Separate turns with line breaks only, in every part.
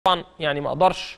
طبعا يعني ما اقدرش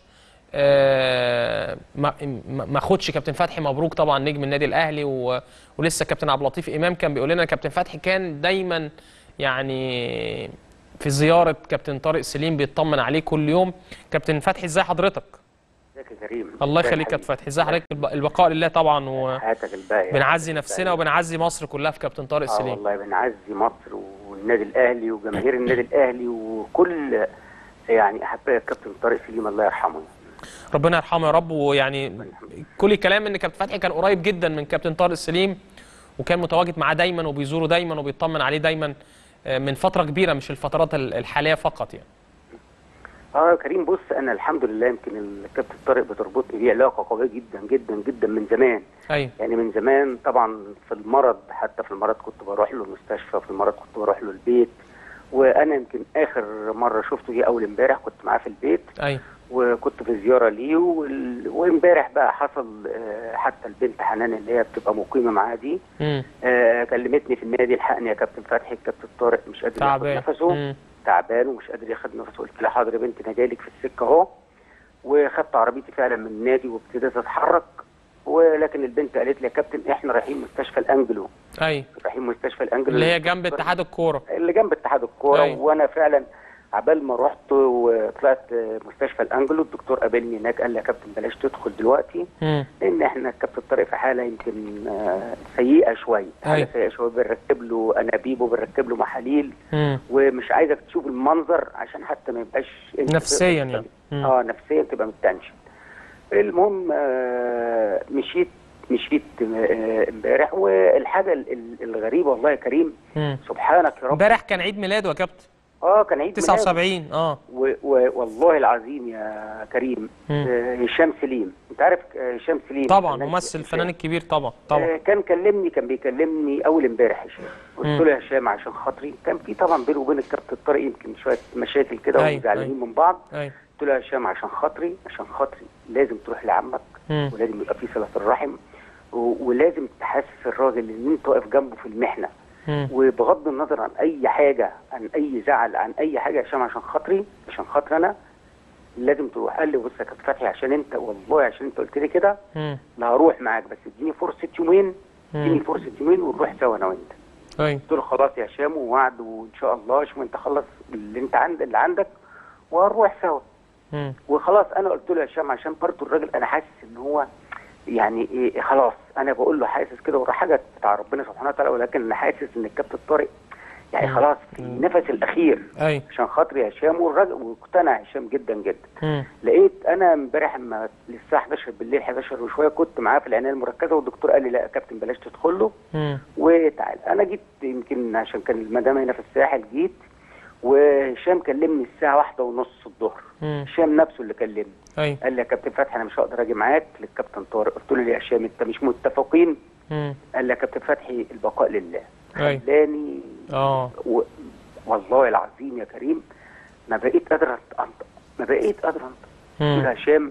ما اخدش كابتن فتحي مبروك طبعا نجم النادي الاهلي ولسه كابتن عبد اللطيف امام كان بيقول لنا كابتن فتحي كان دايما يعني في زياره كابتن طارق سليم بيطمن عليه كل يوم. كابتن فتحي ازاي حضرتك؟
ازيك يا كريم؟
الله يخليك يا كابتن فتحي، ازاي حضرتك؟ البقاء لله طبعا،
حياتك الباقيه.
وبنعزي نفسنا وبنعزي مصر كلها في كابتن طارق سليم.
والله بنعزي مصر والنادي الاهلي وجماهير النادي الاهلي وكل يعني احباء الكابتن طارق سليم الله يرحمه.
ربنا يرحمه يا رب. ويعني كل كلام ان كابتن فتحي كان قريب جدا من كابتن طارق سليم وكان متواجد معاه دايما وبيزوره دايما وبيطمن عليه دايما من فتره كبيره، مش الفترات الحاليه فقط يعني.
يا كريم بص، انا الحمد لله يمكن الكابتن طارق بتربطني بيه علاقه قويه جدا جدا جدا من زمان.
ايوه
يعني من زمان طبعا، في المرض حتى في المرض كنت بروح له المستشفى، في المرض كنت بروح له البيت. وانا يمكن اخر مره شفته دي اول امبارح، كنت معاه في البيت.
ايوه
وكنت في زياره ليه وامبارح بقى حصل حتى البنت حنان اللي هي بتبقى مقيمه معاه دي كلمتني في النادي: الحقني يا كابتن فتحي، الكابتن طارق مش قادر ياخد نفسه، تعبان ومش قادر ياخد نفسه. قلت لها حاضر يا بنتي، انا جايلك في السكه اهو. وخدت عربيتي فعلا من النادي وابتديت اتحرك. ولكن البنت قالت لي: يا كابتن احنا رايحين مستشفى الانجلو.
ايوه
رايحين مستشفى الانجلو
اللي هي جنب اتحاد الكوره.
اللي جنب اتحاد الكوره. وانا فعلا عبال ما رحت وطلعت مستشفى الانجلو، الدكتور قابلني هناك قال لي: يا كابتن بلاش تدخل دلوقتي، لان احنا الكابتن طارق في حاله يمكن سيئه شويه، حاله سيئه شويه، بنركب له انابيب وبنركب له محاليل، ومش عايزك تشوف المنظر عشان حتى ما يبقاش
نفسيا يعني.
نفسيا تبقى متنشن. المهم مشيت امبارح. والحاجه الغريبه والله يا كريم، سبحانك يا رب،
امبارح كان عيد ميلاده يا كابتن.
كان عيد
79.
والله العظيم يا كريم، هشام سليم، انت عارف هشام سليم
طبعا ممثل الفنان الكبير طبعا.
كان بيكلمني اول امبارح هشام. قلت له: يا هشام عشان خاطري، كان في طبعا بينه وبين الكابتن طارق يمكن شويه مشاكل كده وزعلانين من بعض. قلت له: يا هشام عشان خاطري لازم تروح لعمك، ولازم يبقى في صله الرحم، ولازم تحسس الراجل ان انت واقف جنبه في المحنه، وبغض النظر عن اي حاجه، عن اي زعل، عن اي حاجه. يا هشام عشان خاطري انا لازم تروح. قال لي: بص يا كابتن فتحي، عشان انت والله عشان انت قلت لي كده، لا هروح معاك، بس اديني فرصه يومين، ونروح سوا انا وانت. قلت له: خلاص يا هشام، ووعد، وان شاء الله شوف انت خلص اللي عندك وهنروح سوا. وخلاص انا قلت له: يا هشام عشان برضه الراجل انا حاسس ان هو يعني ايه، خلاص انا بقول له حاسس كده، وراح حاجه بتاع ربنا سبحانه وتعالى، ولكن انا حاسس ان الكابتن طارق يعني خلاص في النفس الاخير عشان خاطري يا هشام. والراجل واقتنع هشام جدا جدا. لقيت انا امبارح لما للساعه 11 بالليل، 11 وشويه، كنت معاه في العنايه المركزه، والدكتور قال لي: لا يا كابتن بلاش تدخل له وتعال. انا جيت يمكن عشان كان المدام هنا في الساحل، جيت وهشام كلمني الساعه 1:30 الظهر. هشام نفسه اللي كلمني، قال لي: يا كابتن فتحي انا مش هقدر اجي معاك للكابتن طارق. قلت له: ليه يا هشام انت مش متفقين؟ قال لي: يا كابتن فتحي البقاء لله. خلاني والله العظيم يا كريم ما بقيت قادر انطق. قلت له: هشام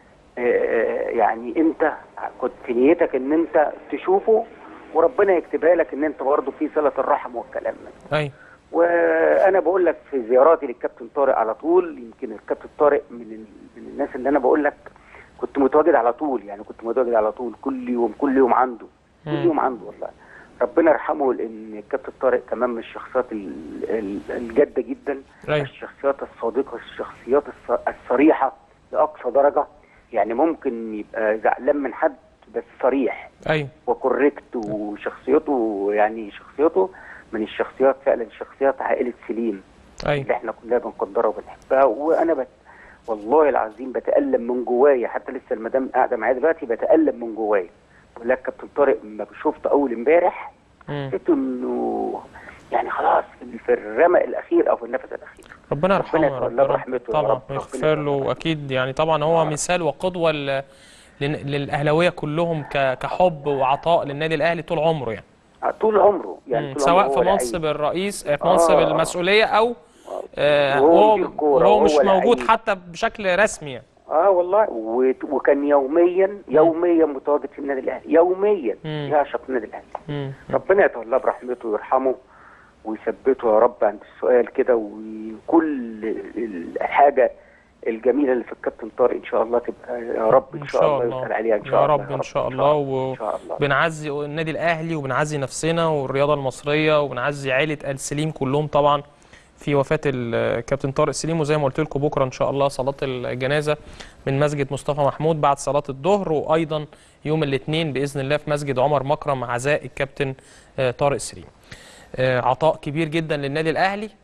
يعني انت كنت في نيتك ان انت تشوفه، وربنا يكتبها لك ان انت برضه في صله الرحم والكلام ده. وانا بقول لك في زياراتي للكابتن طارق على طول، يمكن الكابتن طارق من الناس اللي انا بقول لك كنت متواجد على طول، يعني كنت متواجد على طول كل يوم عنده، والله ربنا يرحمه. لان الكابتن طارق كمان من الشخصيات الجاده جدا، الشخصيات الصادقه، الشخصيات الصريحه لاقصى درجه. يعني ممكن يبقى زعلان من حد بس صريح وكوريكت، وشخصيته يعني شخصيته من الشخصيات فعلا، شخصيات عائله سليم اللي احنا كلنا بنقدرها وبنحبها. وانا والله العظيم بتألم من جوايا، حتى لسه المدام قاعده معايا دلوقتي بتألم من جوايا. بقول لك كابتن طارق لما شفته اول امبارح حسيت انه يعني خلاص في الرمق الاخير او في النفس الاخير.
ربنا يرحمه يا رب
برحمته
طبعا ويغفر له اكيد. يعني طبعا هو مثال وقدوه للاهلاويه كلهم كحب وعطاء للنادي الاهلي طول عمره يعني.
طول عمره يعني
سواء في منصب الرئيس، في منصب المسؤوليه، او
وهو
مش موجود حتى بشكل رسمي يعني.
والله وكان يوميا متواجد في النادي الاهلي، يوميا يعشق النادي الاهلي. ربنا يتولاه برحمته ويرحمه ويثبته يا رب عند السؤال كده، وكل حاجه الجميله اللي في الكابتن طارق ان شاء الله تبقى يا رب ان شاء الله يسهل عليها ان شاء الله.
يا رب ان شاء الله. وبنعزي النادي الاهلي وبنعزي نفسنا والرياضه المصريه وبنعزي عائله ال سليم كلهم طبعا في وفاه الكابتن طارق سليم. وزي ما قلت لكم بكره ان شاء الله صلاه الجنازه من مسجد مصطفى محمود بعد صلاه الظهر، وايضا يوم الاثنين باذن الله في مسجد عمر مكرم عزاء الكابتن طارق سليم. عطاء كبير جدا للنادي الاهلي